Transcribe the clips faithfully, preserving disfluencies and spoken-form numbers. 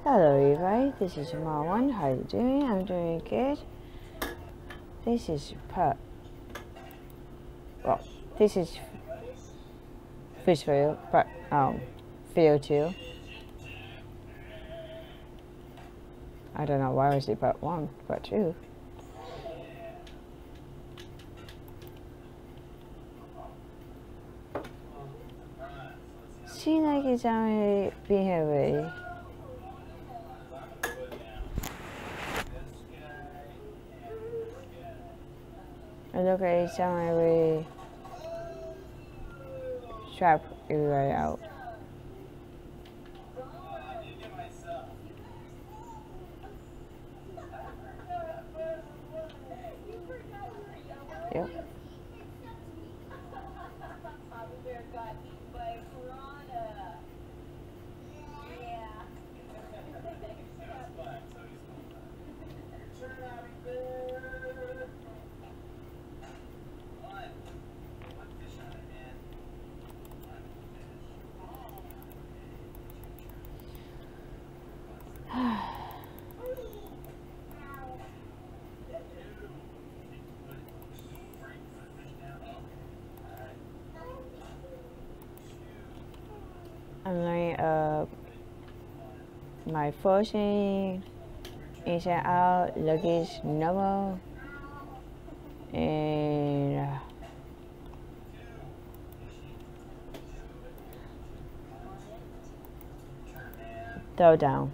Hello everybody, this is Marwan. How you doing? I'm doing good. This is part. Well, this is first video, but um, video two. I don't know why I say part one, part two. Seems like it's only been here already. And look at it, someone really trap everybody out. Yep. I'm learning uh, my forcing inside out, luggage normal, and uh, throw down.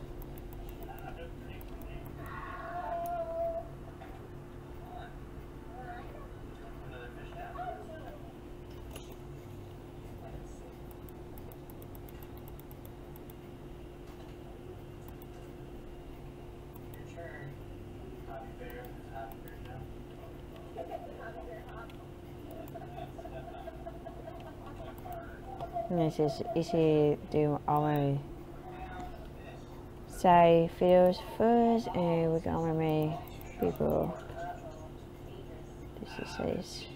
This is easy to do all my side videos first, and we're gonna make people. This is this.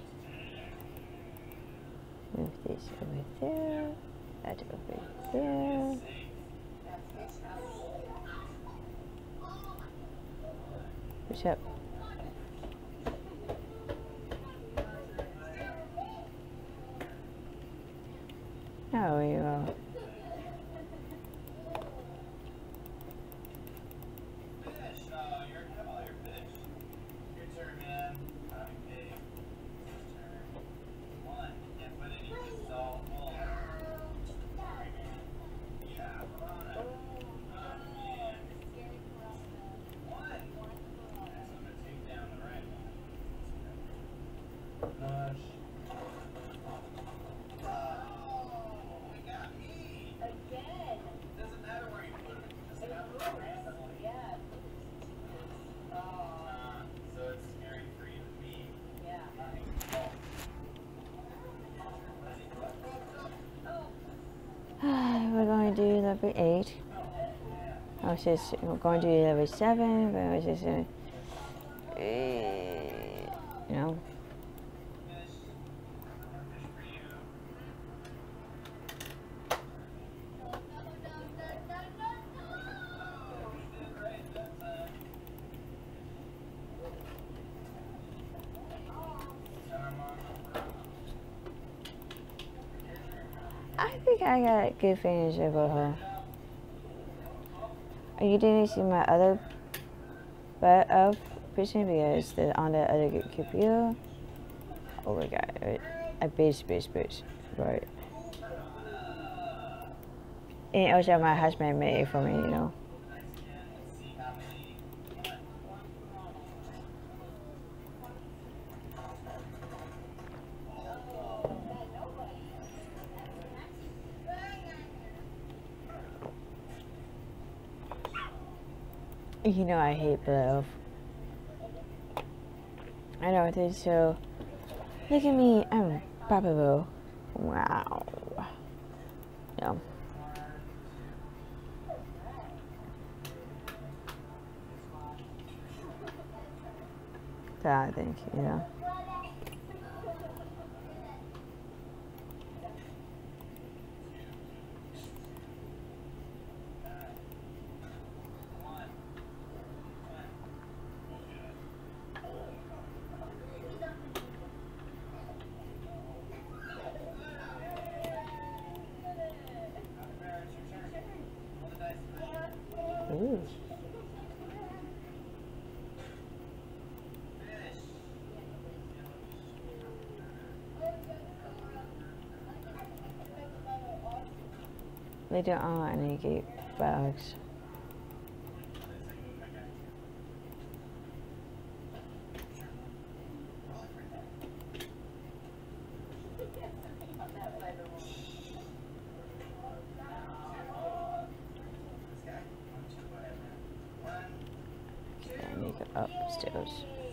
Move this over there. That over there. Push up. There we go. We're going to do level eight. I was just we're going to do level seven, but I was just uh, you know. I think I got a good finish over her. You didn't see my other butt of fishing because the on the other computer. Oh my god, I bitch, bitch, bitch, right? And also my husband made it for me, you know. You know I hate blow. I know this, so look at me, I'm probable. Wow. No. So I think, you know. Ooh. Later on, I need to get bags. Okay, I need to go upstairs.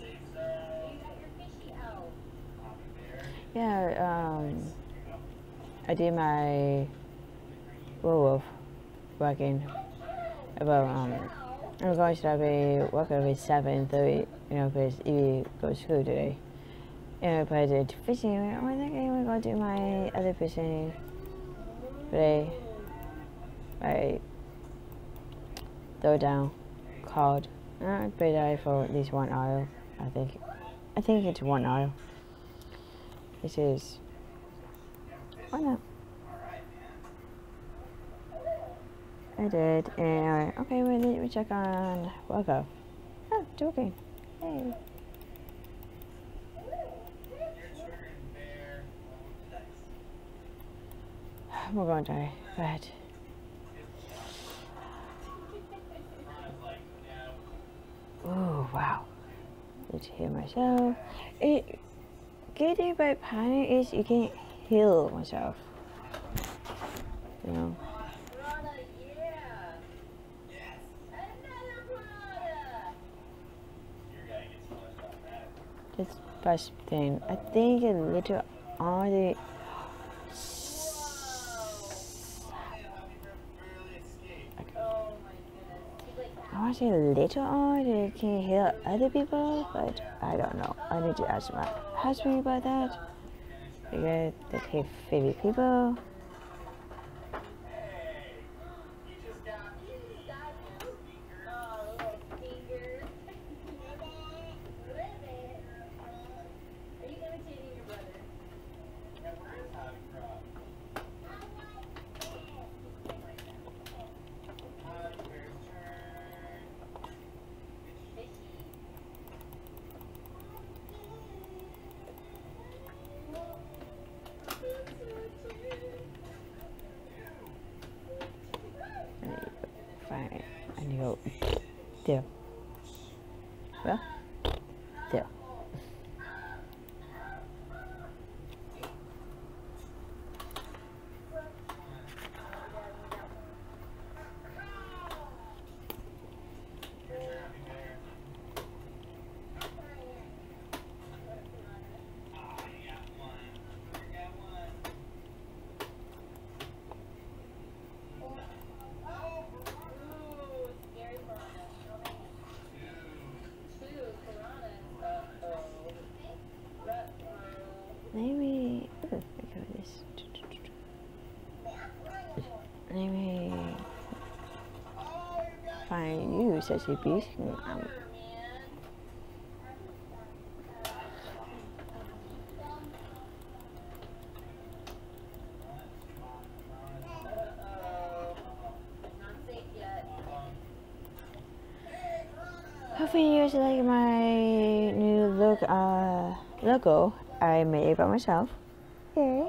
Yeah, um, I did my werewolf working about um I'm going to be working at seven thirty, you know, because Evie goes to school today. And I did fishing. Oh, I think I'm gonna go do my other fishing today. I throw down cod. I pay that for at least one hour. I think. I think it's one hour. This is. Why not? I did, and okay, wait, let me check on Welcome. Oh, joking. Hey. We're going to die, but oh wow. Let's heal myself. It good thing about panic is you can't heal myself. You know. That's the best thing. I think a little on the I want to say a little on it can heal other people, but I don't know. I need to ask my husband about that because they take fifty people. Fine, I need to go there. Well, there. Maybe. Oh, I got this. Maybe. Find you such a beast. Um, Hopefully you guys like my new look uh logo I made by myself. Yay.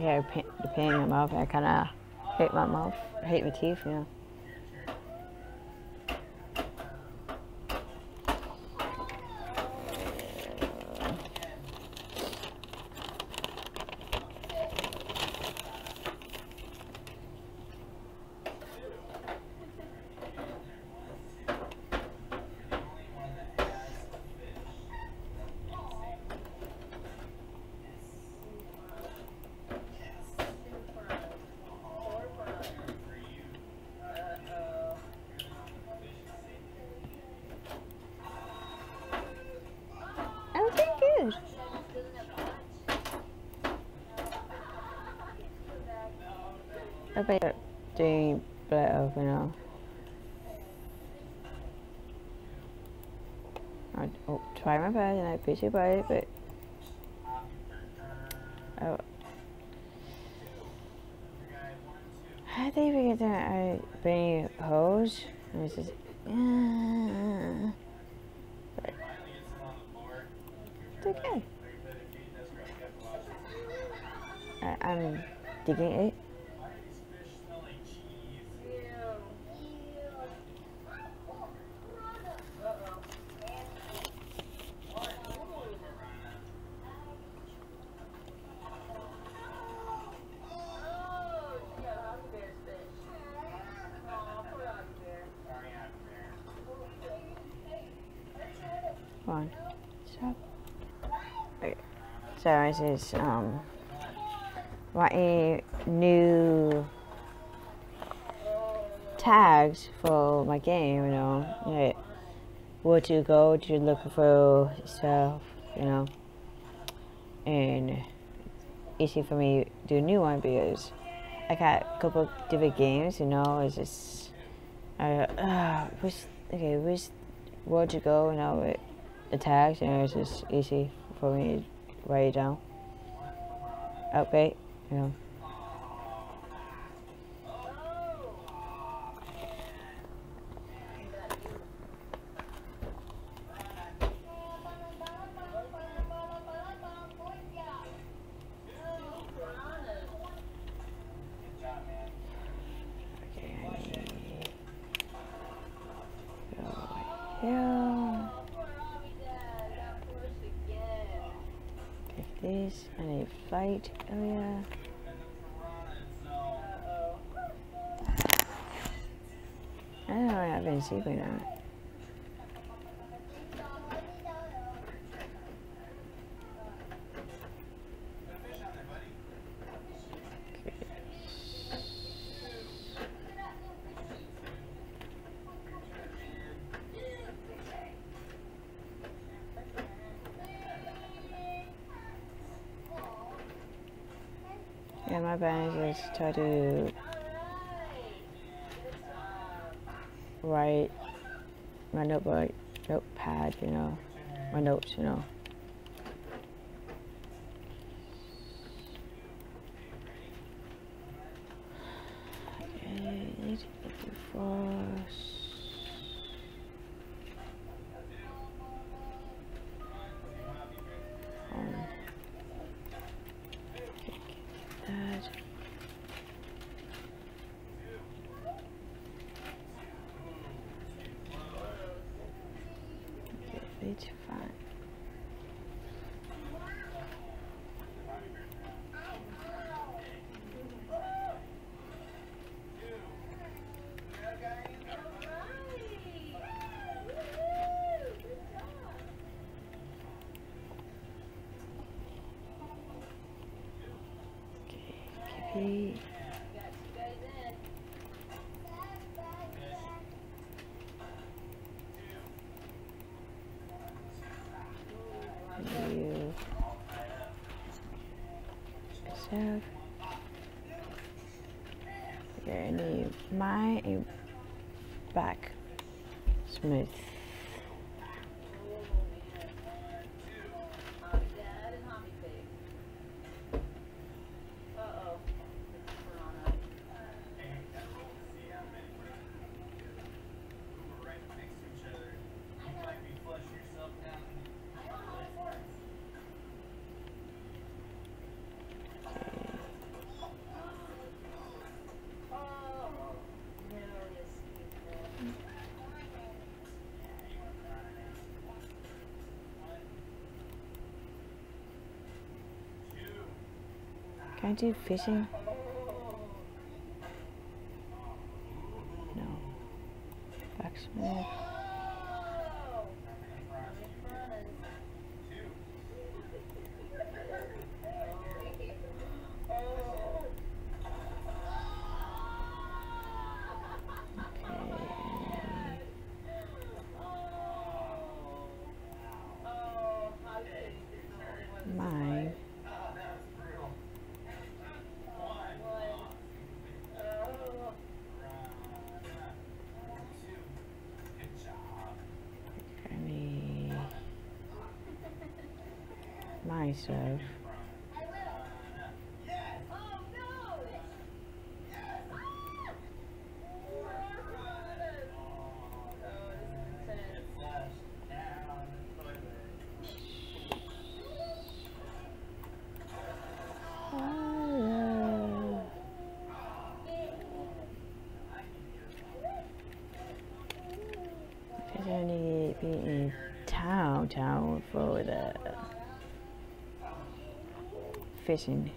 yeah, the pain in my mouth. I kind of hate my mouth. I hate my teeth, you know. I'm doing good. I bet doing better, you know. I oh, try my best and I appreciate it, but oh, how did they forget that I bring hose? I was just, uh, but it's okay. I, I'm digging it. Come on, stop. Okay. So this is um, writing new tags for my game. You know, like where to go to look for stuff. You know, and easy for me to do a new one because I got a couple different games. You know, it's just I uh, which okay which where to go. You know. It, the tags, you know, it's just easy for me to write it down. Upgrade, you know. Okay, I need go right here. This and a flight area. I don't know, I've been sleeping on it. Yeah, my plan is just try to write my notebook, notepad, you know, my notes, you know. Okay, need to get the force. Um, that. It's fine. Okay, you yourself. Okay, I need my back smooth. Can I do fishing? No. Backsmith. Mine. Any my stuff. I need to be in town, town for the fishing.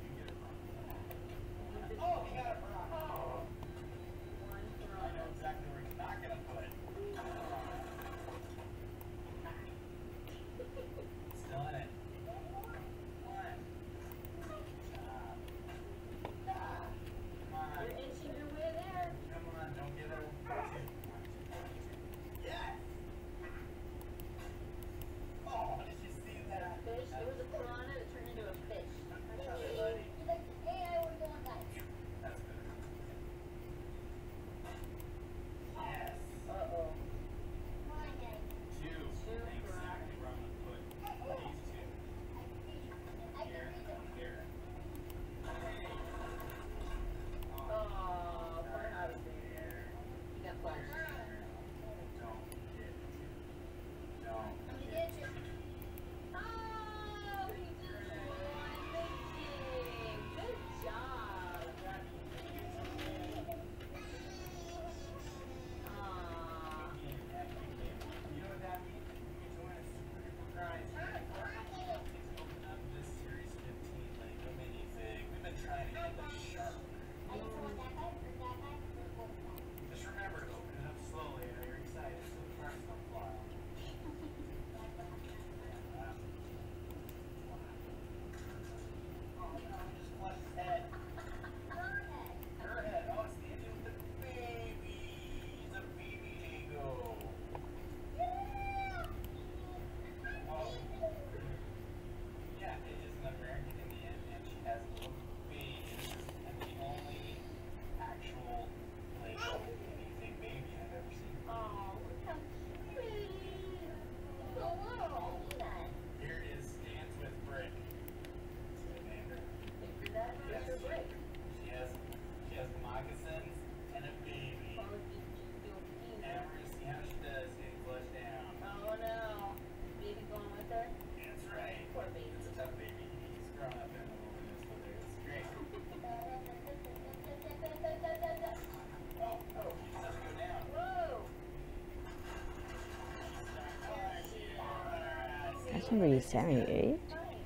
That's number seventy-eight.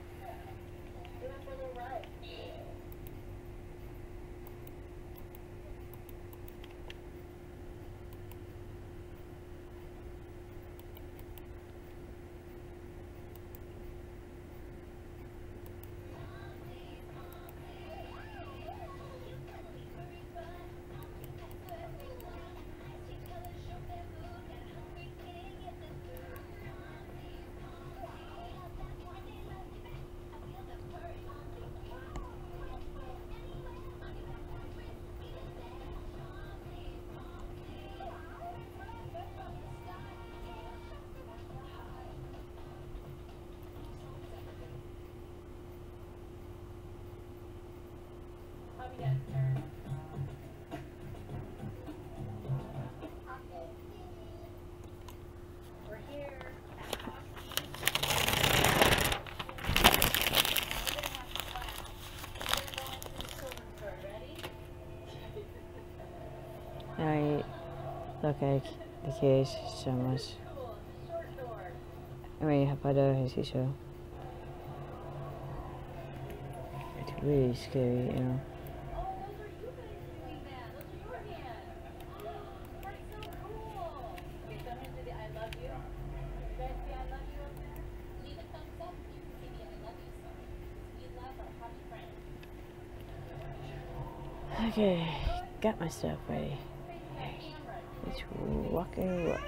I look like the case so much. I mean, how about the show? really scary, you know. Okay, got my stuff ready. Okay, let's rock and roll.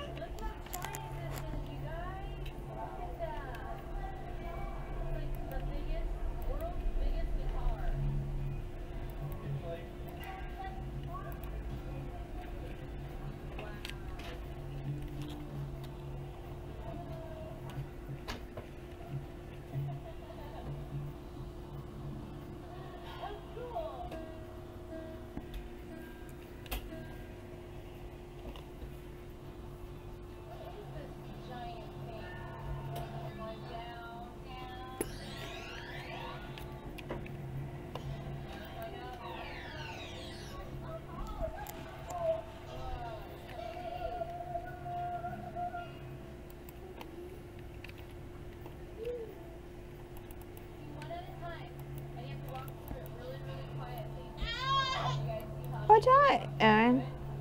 Watch out, Aaron.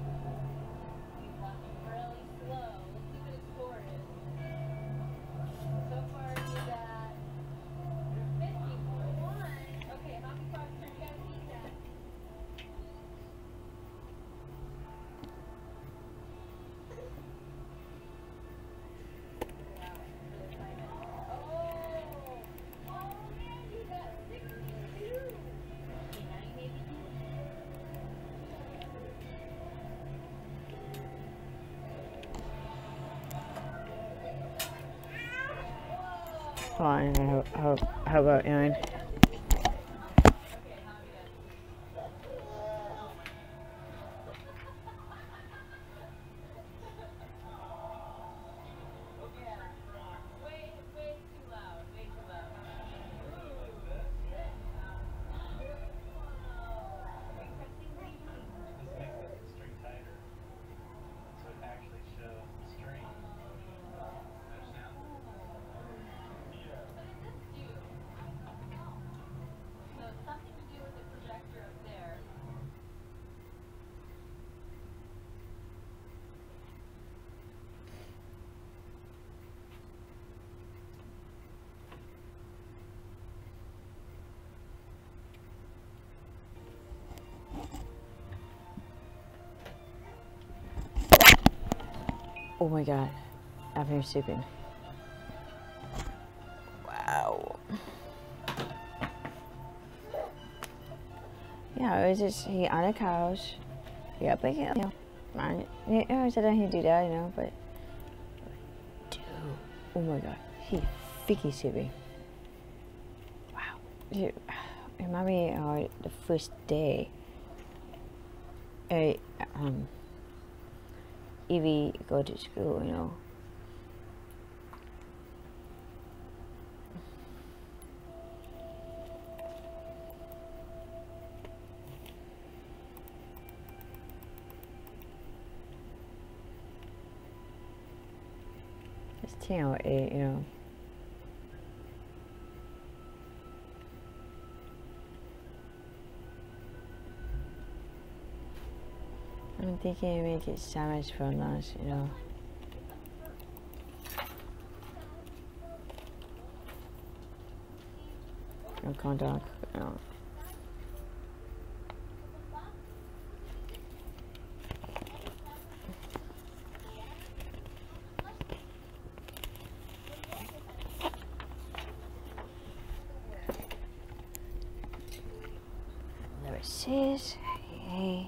Fine, how, how, how about Aaron? Oh my god, I've been sleeping. Wow. Yeah, it was just he on the couch. Yeah, but you know, man, you know, I said he'd do that, you know, but dude, oh my god, he freaky sleeping. Wow, dude, remind me of the first day. I um. Evie go to school, you know. It's ten or eight, you know. I'm thinking make it sandwich for lunch, you know. No contact, you know. Number six, hey.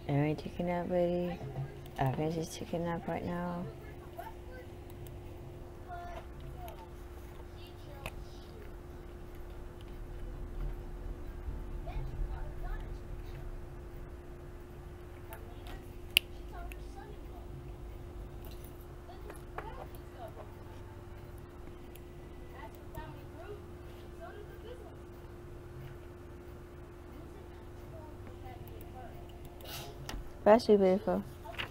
Aaron taking nap ready. Uh, Fancy's taking nap right now. That's too beautiful.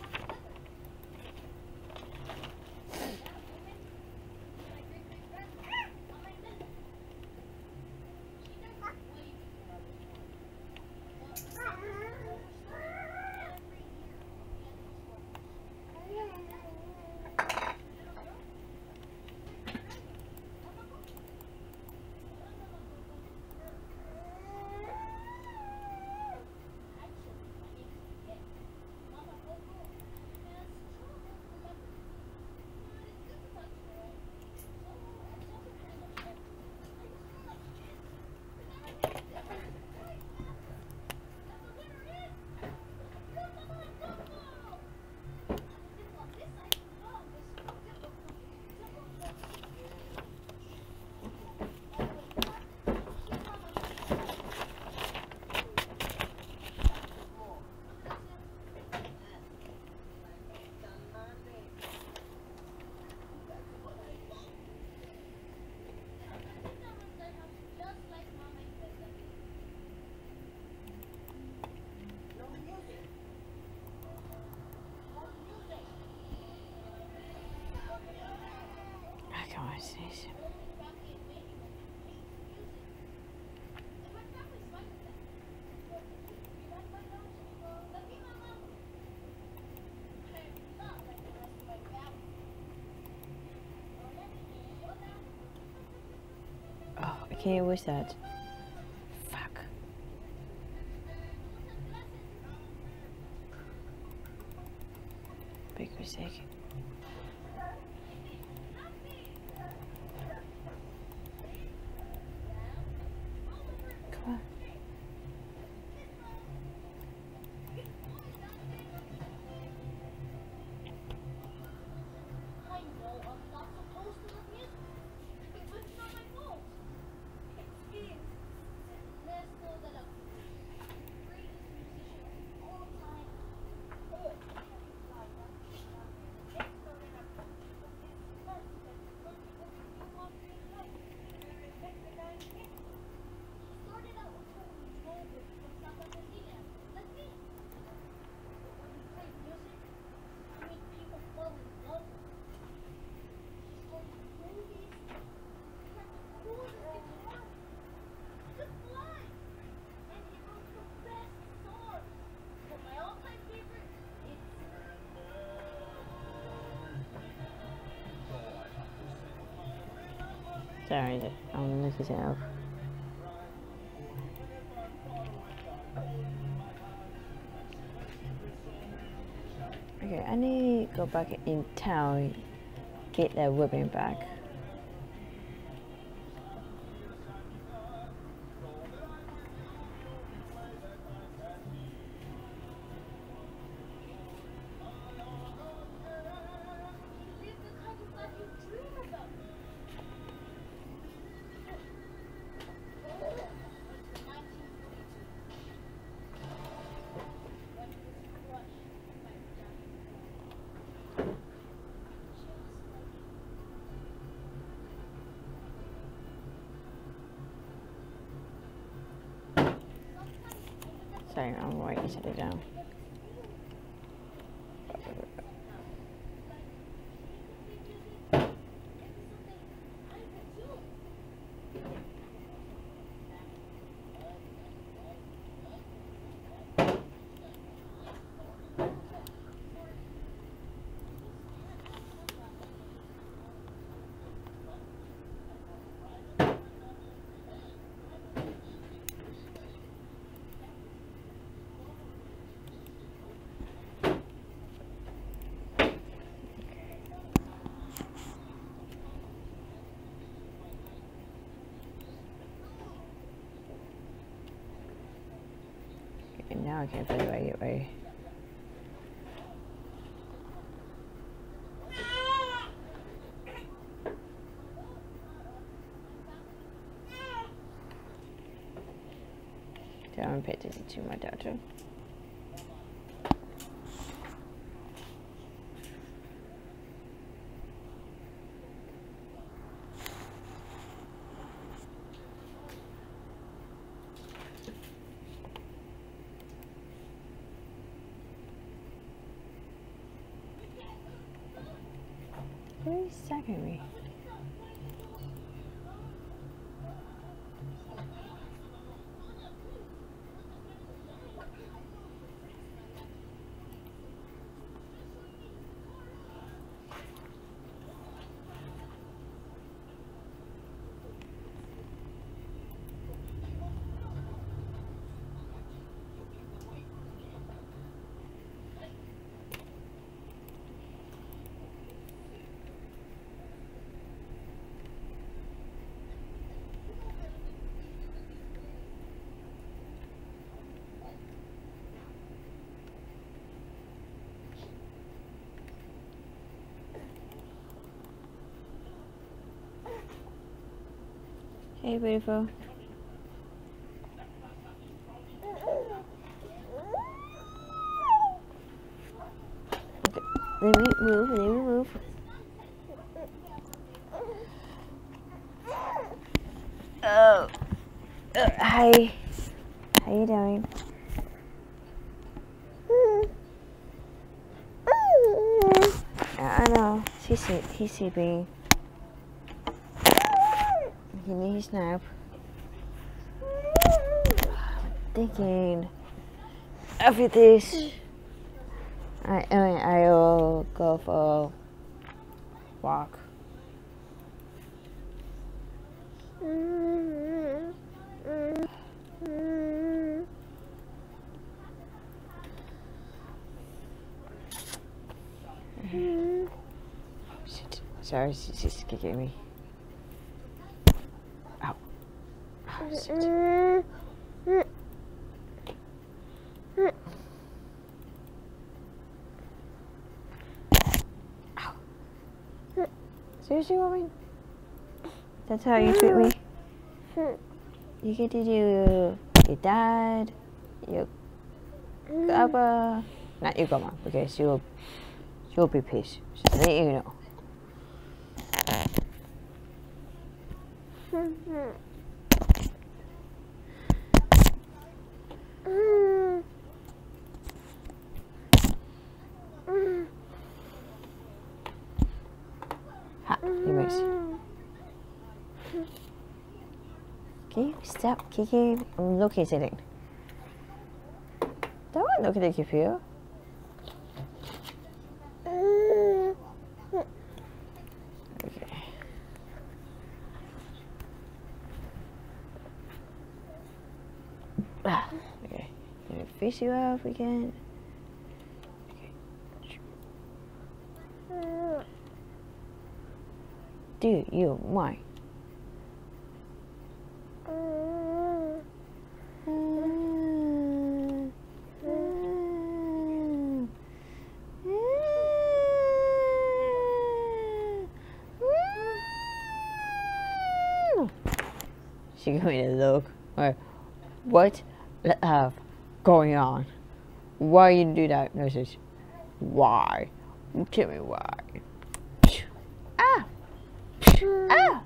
Oh, I can't even wish that. Fuck. Big mistake. Come on. Sorry, I'm looking it up. Okay, I need to go back in town, get that weapon back. Sorry, I'm writing something down. Now I can't play the right way. So I haven't paid attention to my doctor. Who's second me? Hey, beautiful. Okay, let me move, let me move. Oh, uh, hi. How you doing? I know. He's he's sleeping. He needs a nap. I'm thinking after this, I I mean I'll go for a walk. Sorry, she's just kicking me. Ow. Oh, shit. Ow. Seriously, woman? That's how you treat me? You get to do your dad, your grandpa, not your grandma, because she'll, she'll be pissed. Just let you know. Ha, anyways. Okay, stop kicking. I'm locating. Don't look at the computer. Okay. Ah, okay. Gonna fish you off again. Okay. Do you mind? She gave me a look. Like, what uh, going on? Why you do that? No, says, why? Tell me why. Ah! Ah!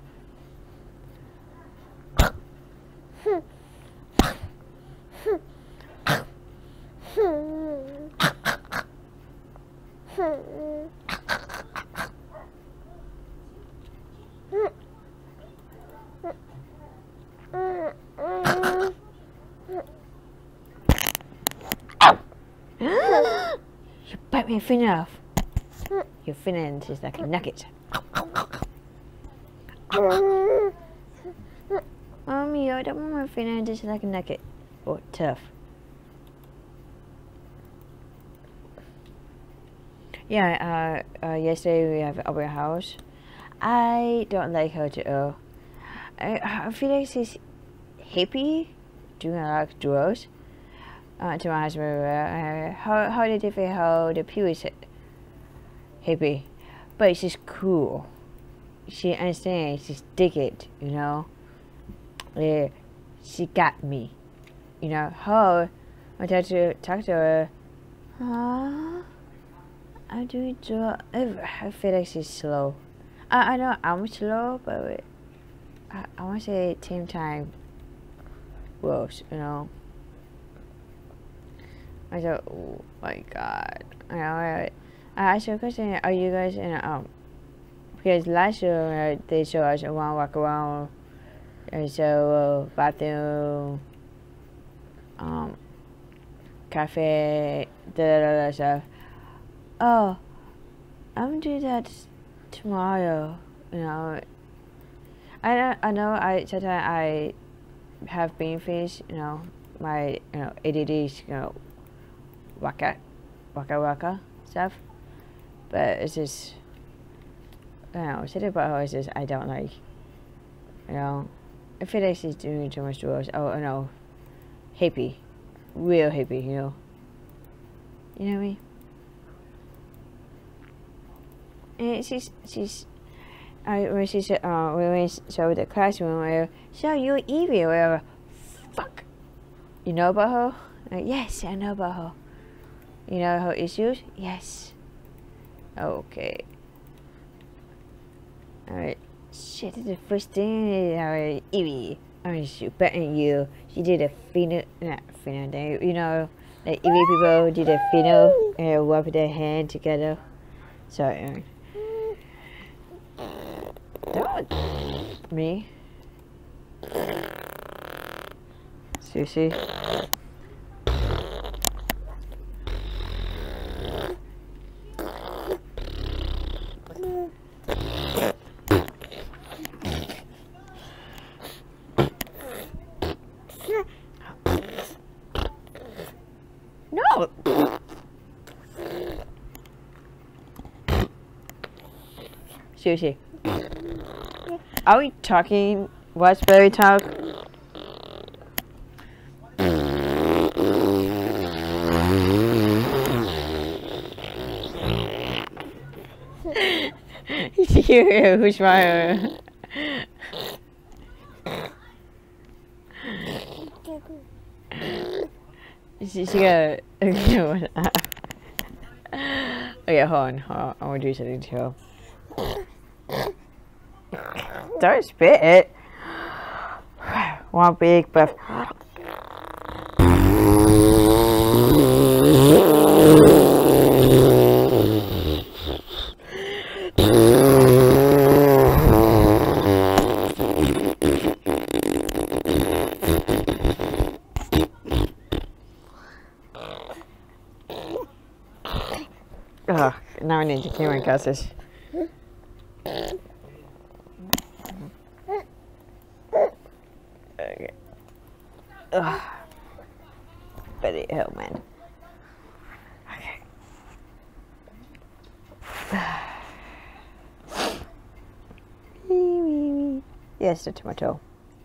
You bite me finger off. Your finger is like a nugget. Mommy, I don't want my finger just like a nugget. Or tough. Yeah, uh, uh, yesterday we have our house. I don't like her at all. I, I feel like she's hippie, doing a lot of drugs. Uh, to my husband, uh, how, how did you feel how the pew is hippie? But she's cool. She understands, she's dig it, you know? Yeah, she got me. you know, her, I tried to talk to her. Huh? I'm doing so. I feel like she's slow. I, I know I'm slow, but I, I want to say team time. Well, you know. I said, oh my god. I know. I, I asked her a question. Are you guys in a, um? Because last year uh, they showed us around, walk around, and so uh, bathroom, um, cafe, da da da da stuff. Oh, I'm gonna do that tomorrow. You know, I know. I know. I sometimes I have bean fish. You know, my you know A D D's. You know, waka, waka waka stuff. But it's just, I don't know. Something about her is just I don't like. You know, I feel like she's doing too much to us. Oh no, hippie, real hippie. You know. You know what I mean? And she's she's uh, when she said uh when we showed the classroom where so you're Evie or whatever. Fuck, you know about her? Like, yes, I know about her. You know her issues? Yes. Okay. Alright. Shit, the first thing. Alright, Evie. I'm shoot betting you. She did a pheno not pheno thing. You know, like Evie people did a pheno and rub their hand together. Sorry. Don't me. Sushi. No. Sushi. Are we talking raspberry talk? Who's my? She, she got. Okay, hold on. Hold on. I want to do something to her. Don't spit it. One big breath. Ugh, now I need to clean my glasses. Okay. Ugh. Betty Hill, man. Okay. Yes, the tomato.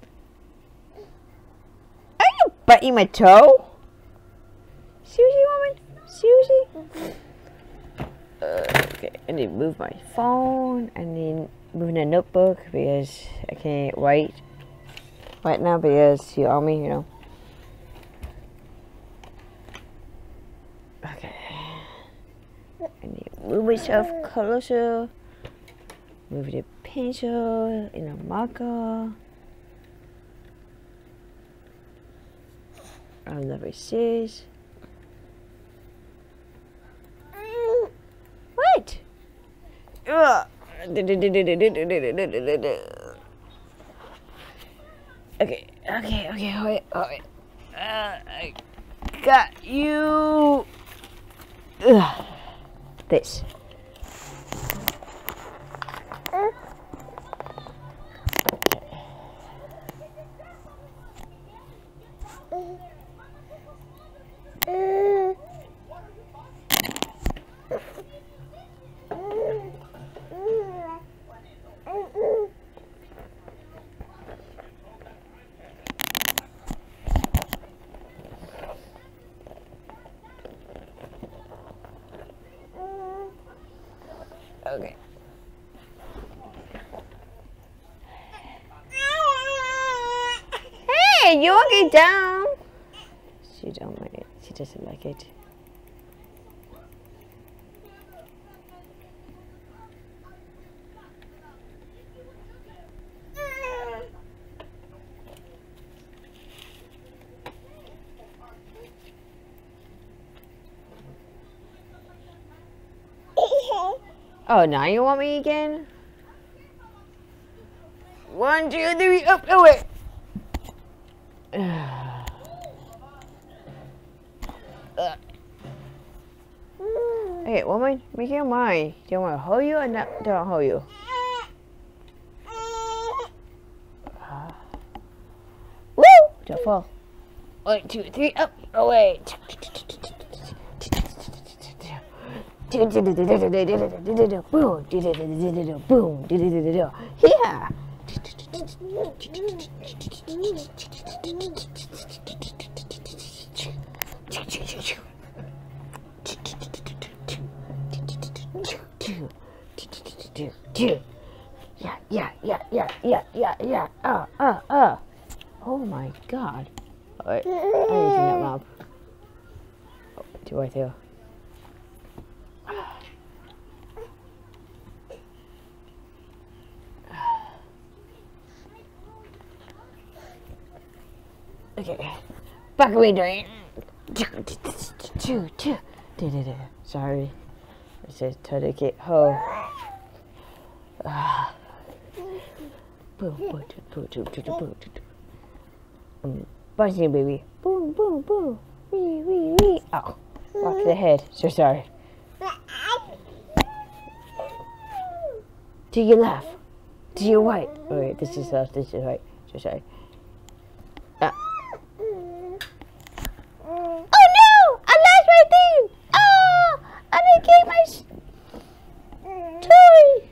Are you biting my toe? Susie, woman? Susie? Uh, okay, I need to move my phone. I need to move the notebook because I can't write right now because you owe me, you know. Okay. I need to move myself closer. Move the pencil in a marker. I'll never cease. What? Ugh. Okay, okay, okay, wait, wait. Uh, I got you. Ugh. This. Okay. Hey, you walking down? She don't like it. She doesn't like it. Oh, now you want me again? One, two, three, up, oh wait. Okay, what am I making mine? Do you want to hold you or not? Don't hold you? Uh, woo! Don't fall. One, two, three, up, away. Boom, boom, yeah. Yeah, yeah, yeah, yeah, yeah, yeah, yeah. Uh, uh, uh. Oh my God. Wait, I need to nut mop. Oh, two right there. Okay, back away, doing. Sorry, I said to the get home. Boom, boom, boom, boom, boom, boom. Bunching, baby. Boom, boom, boom. Wee, wee, wee. Oh, off the head. So sorry. To your left. To your right. Oh wait, this is left. This is right. So sorry. Uh. Oh no! I lost my thing! Oh! I didn't get my toy!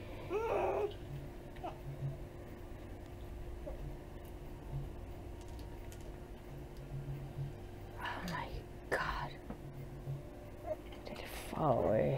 Oh my God. Did it fall away?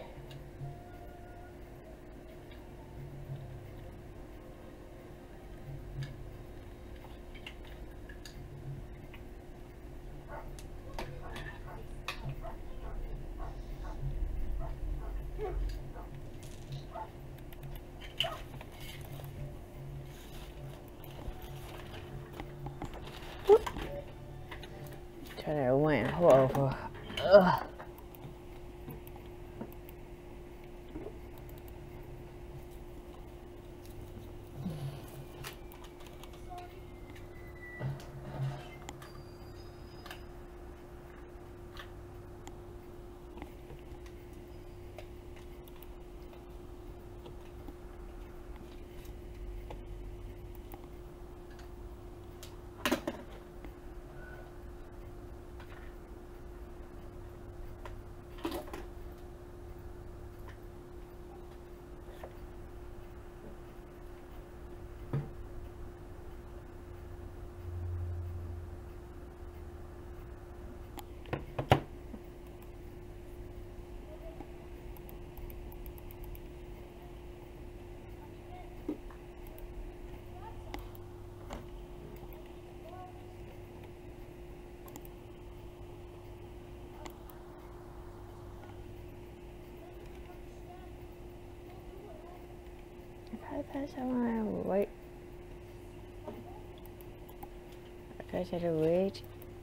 Turn it went over. Ugh. I guess I want to wait. I guess I had to wait.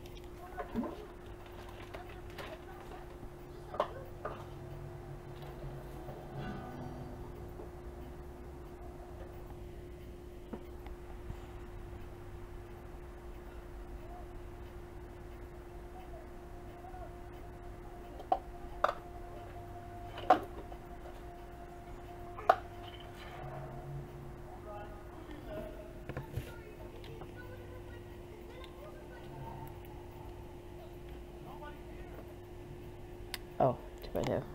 Oh, it's right here.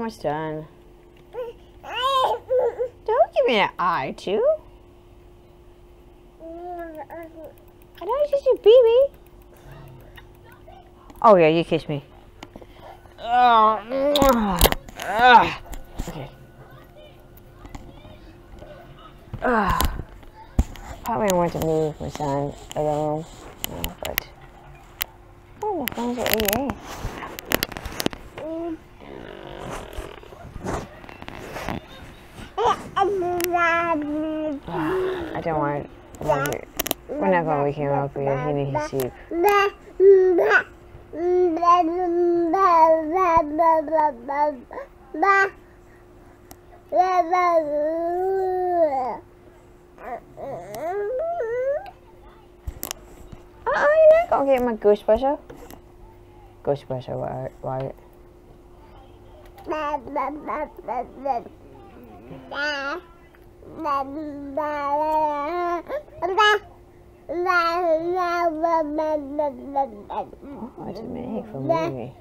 almost done. Don't give me an eye, too. I know it's just your baby. Oh yeah, you kiss me. Oh, uh, okay. Uh, probably want to move my son alone, uh, but oh, my phones are A A. I don't want. We're not gonna wake him up because he needs to sleep. Oh, you're not gonna get my goose brusher? Goose brusher, Wyatt. Oh, it's a make for me.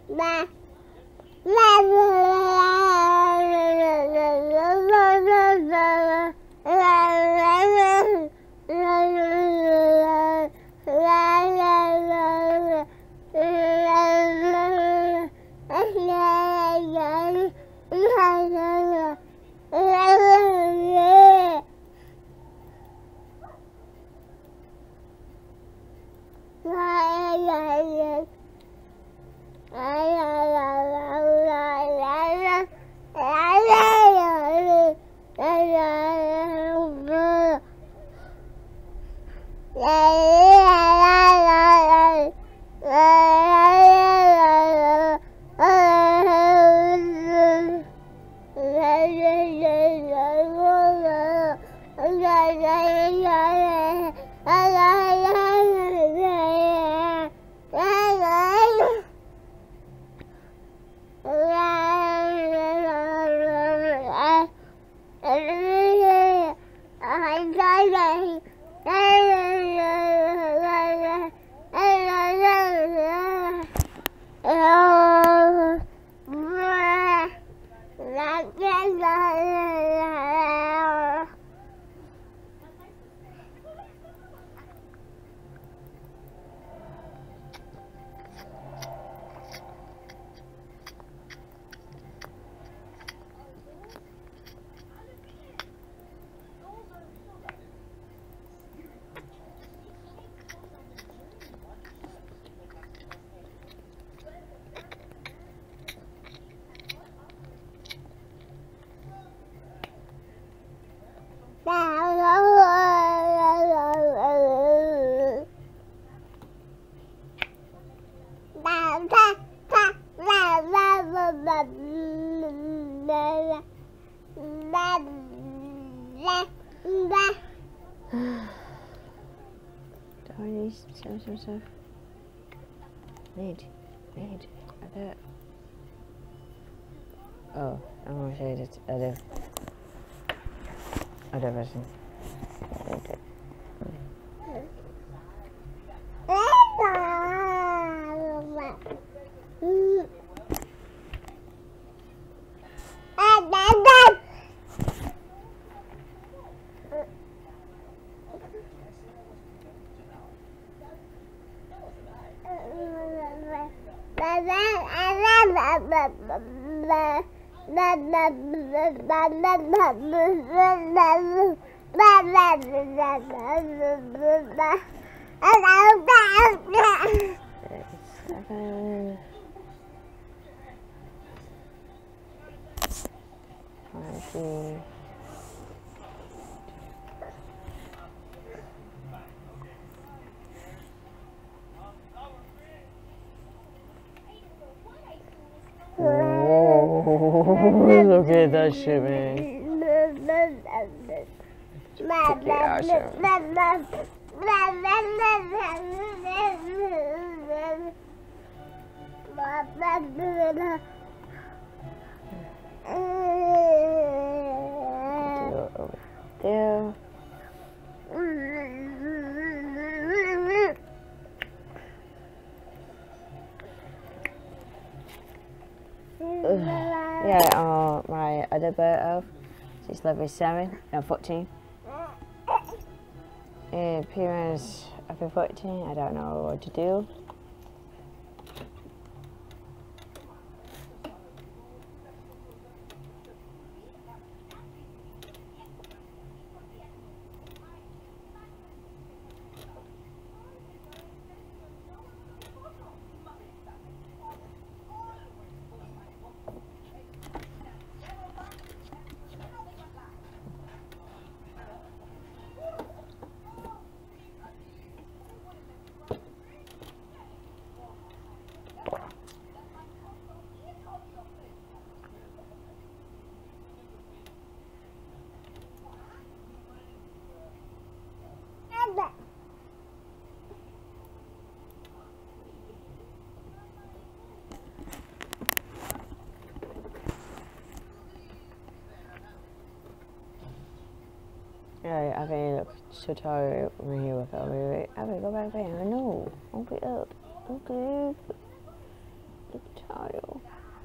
Stuff, stuff, stuff. Need, need, other. Oh, I'm gonna say it's other, other version. Okay. Seven. Twenty. Whoa, look at that shit, man. Pretty awesome. Over there. Ugh. Yeah, uh, my other bird elf, she's level seven, no, fourteen. And appearance after fourteen, I don't know what to do. Alright, okay, look, tutorial when you look over it. Okay, go back there. No, open up. Okay, tutorial.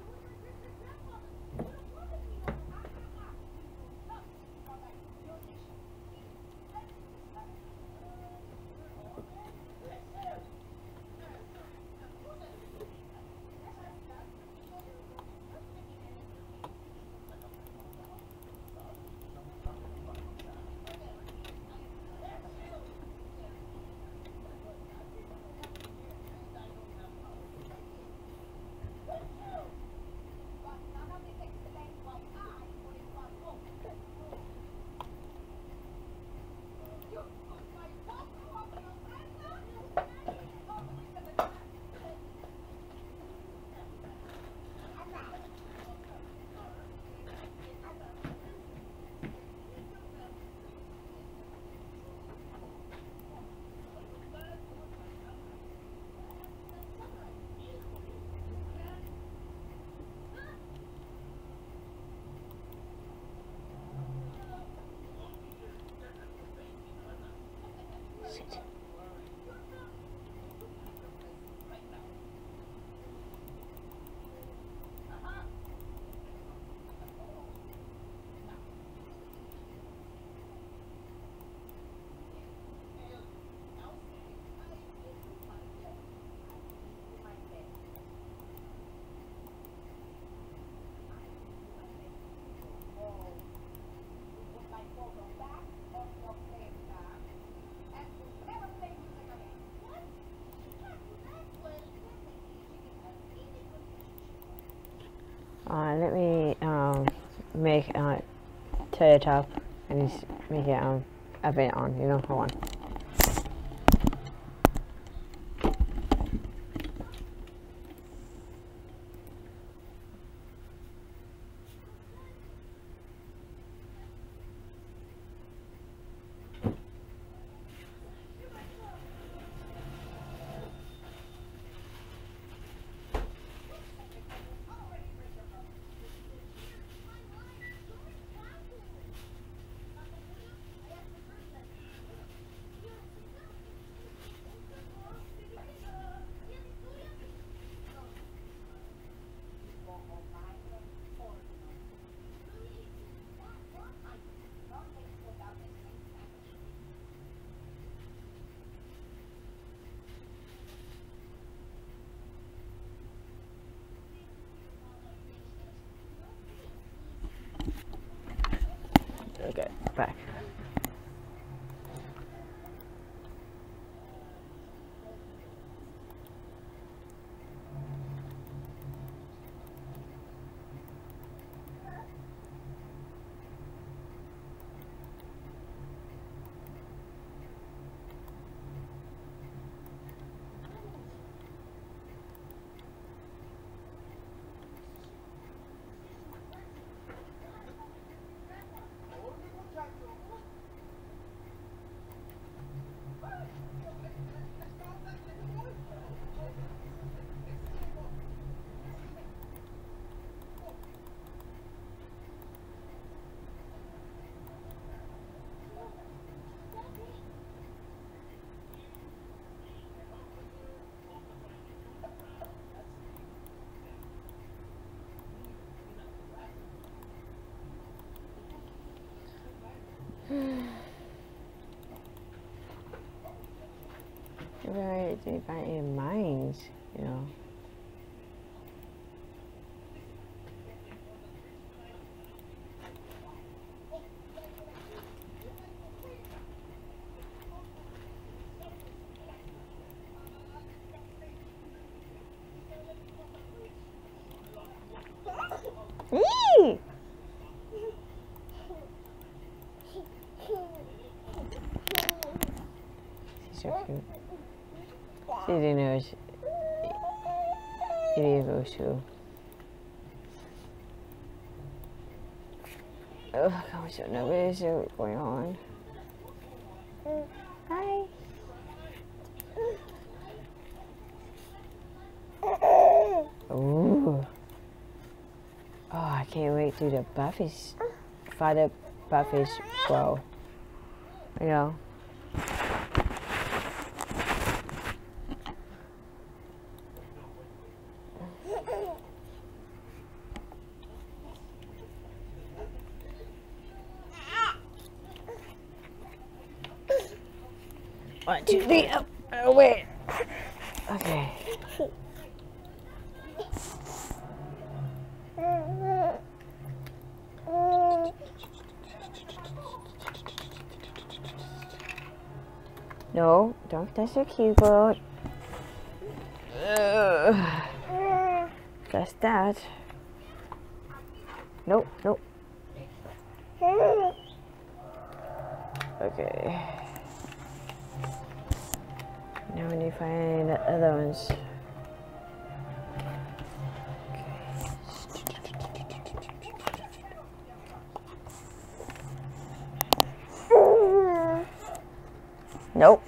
Shit. Uh, let me um, make uh, to the top and just make it um, a bit on, you know, hold on. things, you know. Yee! She's so cute. She didn't know she, it is too. Oh gosh, I don't know what is going on. Hi. Ooh. Oh, I can't wait to do the Buffy's Father Buffy's bro. You know. One, two, three, up. Oh, wait. Okay. No, don't touch your keyboard. Ugh. Just that. Nope, nope. Okay. Now we need to find the other ones. Nope.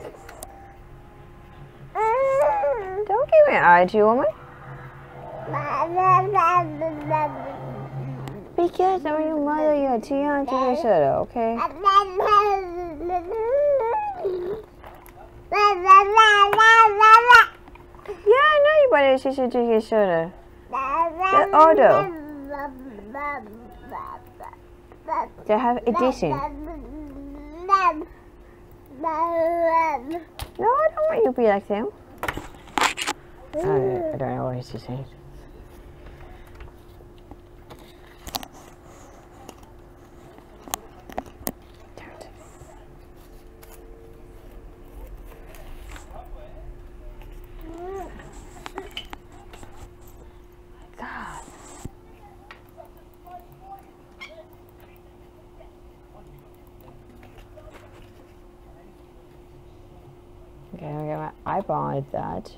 Don't give me an attitude, woman. Because I'm your mother, you're too young to do soda, okay? Yeah, I know you better she should drink your soda. The Ordo. They have addition. No, I don't want you to be like them. I, I don't know what she's saying. God. Okay, I'm gonna get my eyeball at that.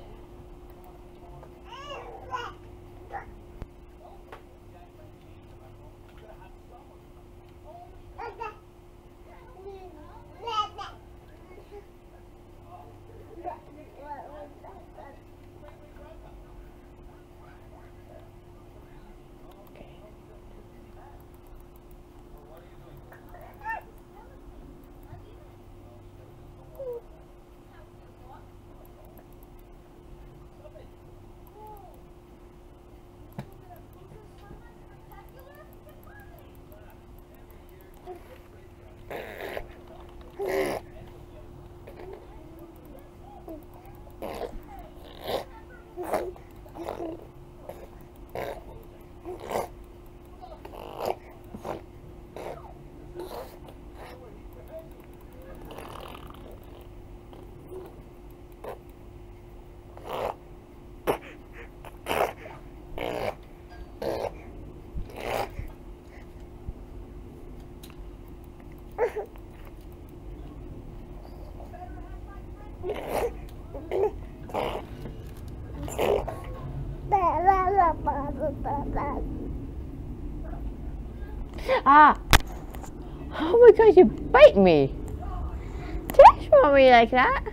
Ah! Oh my gosh, you bite me! Touch mommy like that!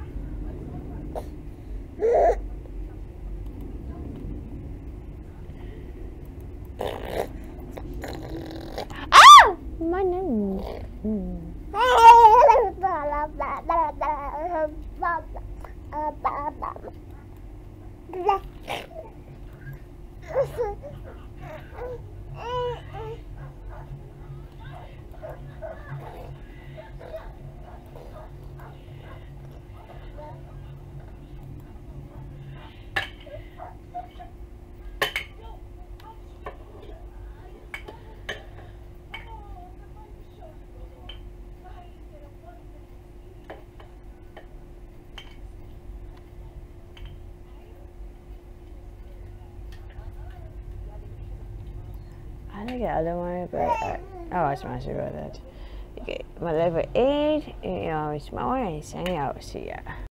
Ah! My nose. Mm. I think the other one, but uh, oh, I smashed it with it. Okay, my level eight, you know, it's my one, and I'll see ya.